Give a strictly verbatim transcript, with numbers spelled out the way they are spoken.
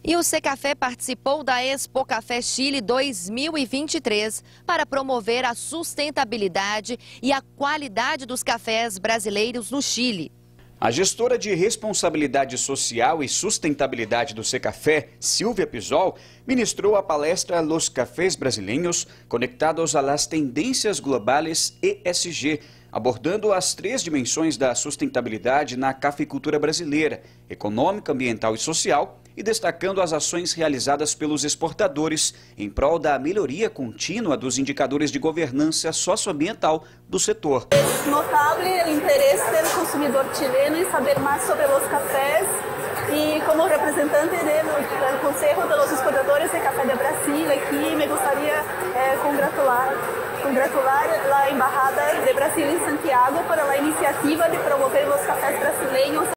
E o Secafé participou da Expo Café Chile dois mil e vinte e três para promover a sustentabilidade e a qualidade dos cafés brasileiros no Chile. A gestora de responsabilidade social e sustentabilidade do Secafé, Silvia Pisol, ministrou a palestra Los Cafés Brasileños Conectados a las Tendências Globales E S G, abordando as três dimensões da sustentabilidade na cafeicultura brasileira, econômica, ambiental e social, e destacando as ações realizadas pelos exportadores em prol da melhoria contínua dos indicadores de governança socioambiental do setor. É notável o interesse do consumidor chileno em saber mais sobre os cafés e como representante do Conselho dos Exportadores de Café de Brasil aqui me gostaria eh, congratular congratular a Embaixada de Brasil em Santiago por a iniciativa de promover os cafés brasileiros.